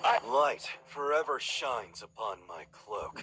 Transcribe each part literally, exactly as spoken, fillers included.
I... Light forever shines upon my cloak.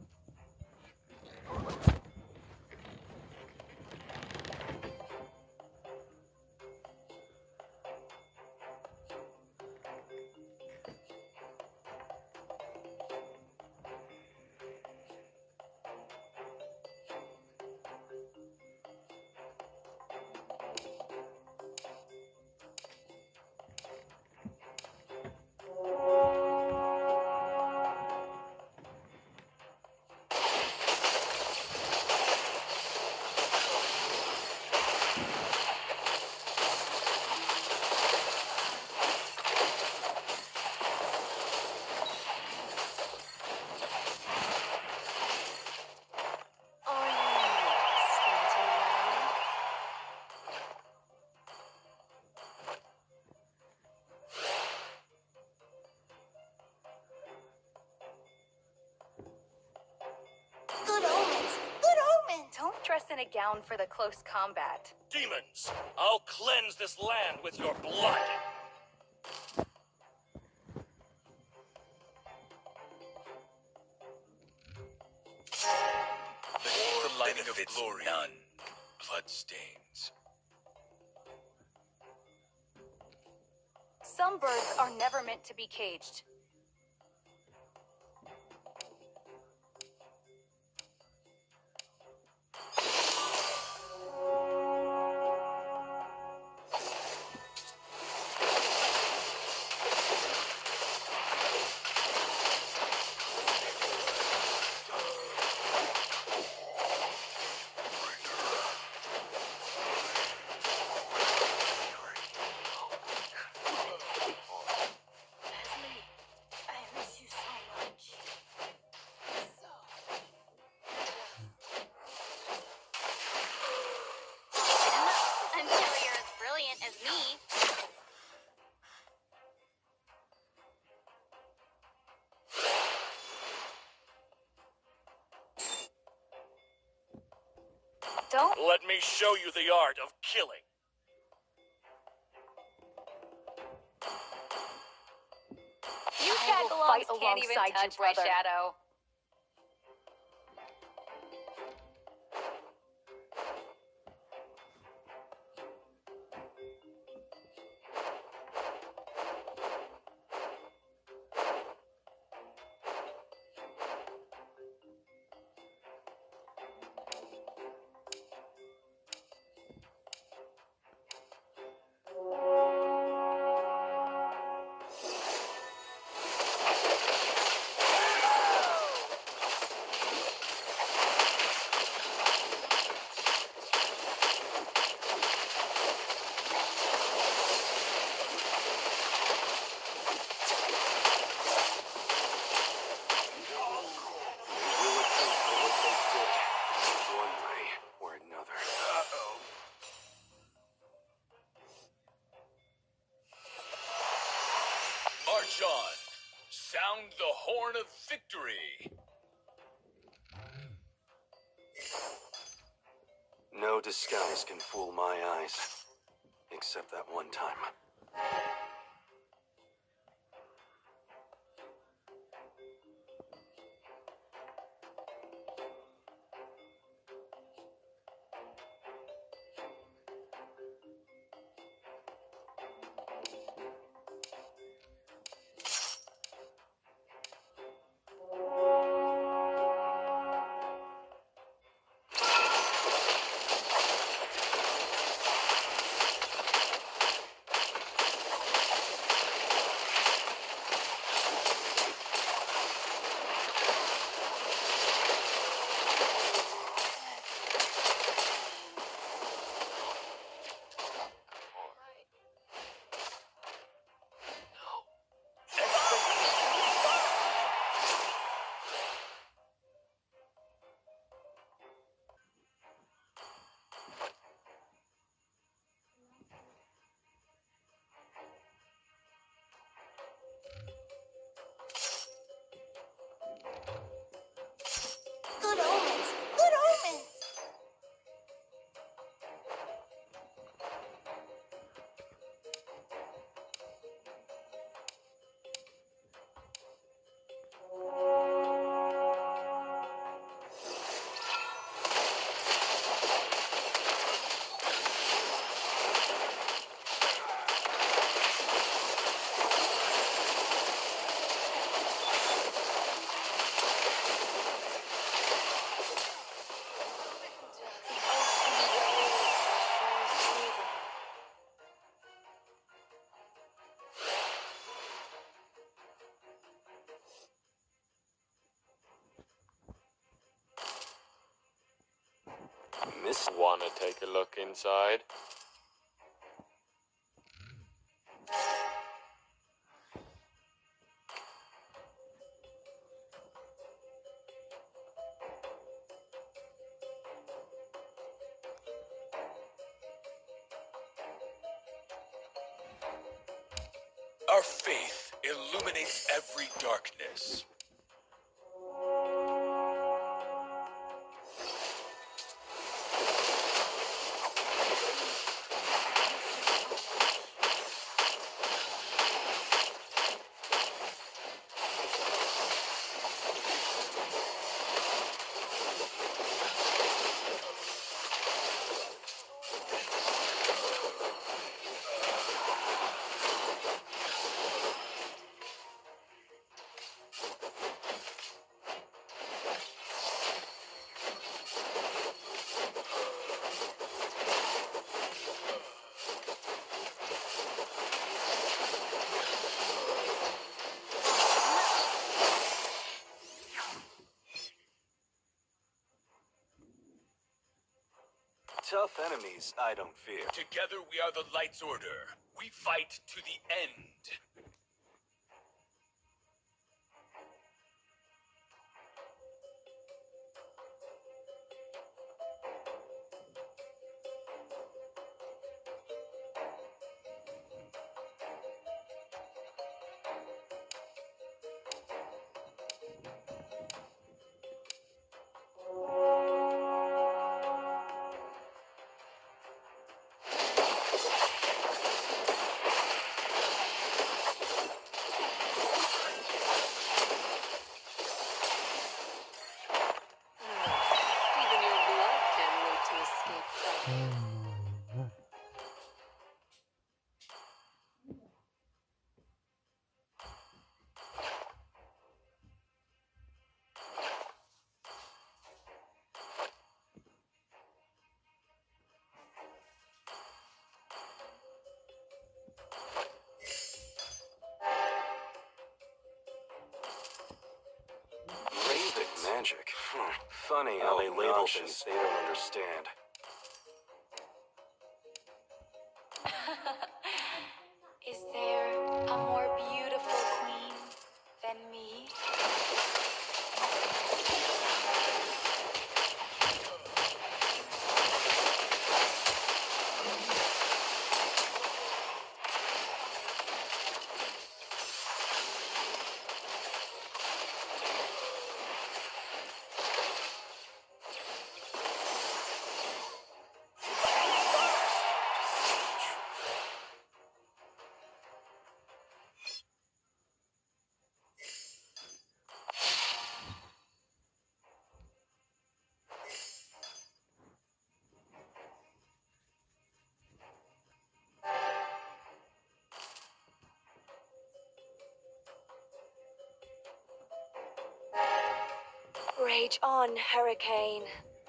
Dress in a gown for the close combat. Demons, I'll cleanse this land with your blood. The lighting of glory, none. Bloodstains. Some birds are never meant to be caged. Don't let me show you the art of killing. You tag-alongs can't even touch my shadow. March on. Sound the horn of victory. No disguise can fool my eyes. Except that one time. this. Wanna take a look inside? Our faith illuminates every darkness. Tough enemies, I don't fear. Together we are the Light's Order. We fight to the end. Even your blood can't wait to escape from you. Raven magic. Hmm. Funny how they label things they don't understand. Is there a more beautiful queen than me? Rage on, Hurricane.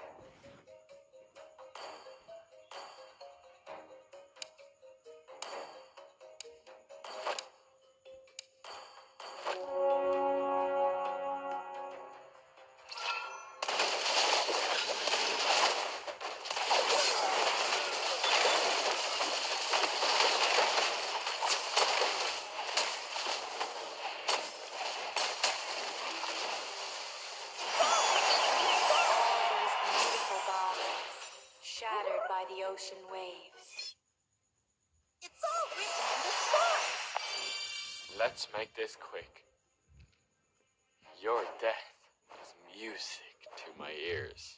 Shattered by the ocean waves. It's all written in the stars. Let's make this quick. Your death is music to my ears.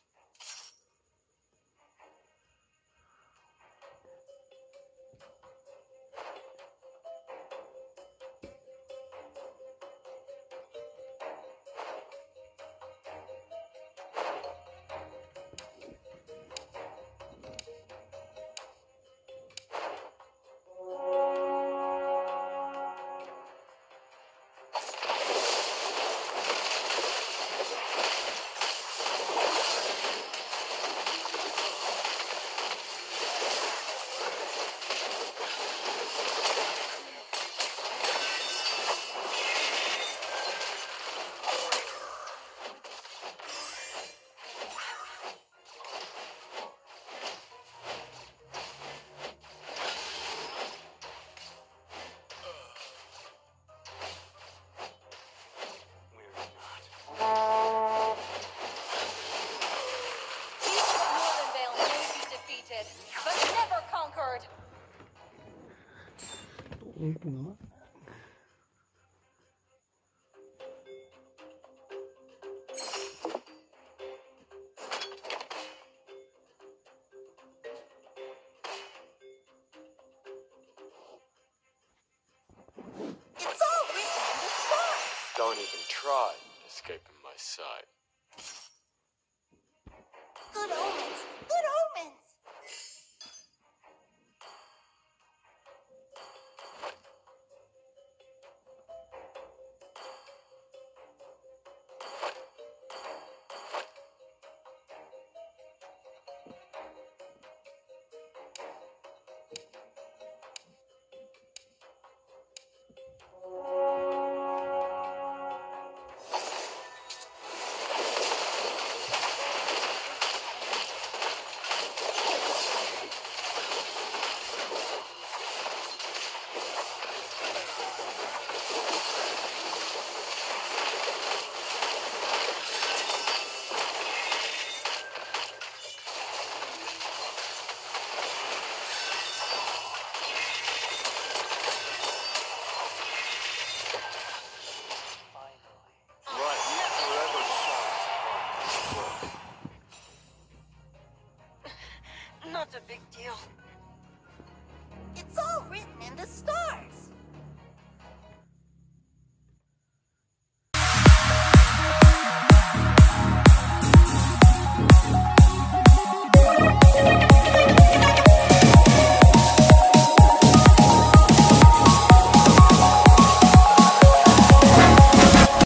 No. It's all written in the stars. Don't even try escaping my sight. Good omens. Good omens. Not a big deal. It's all written in the stars.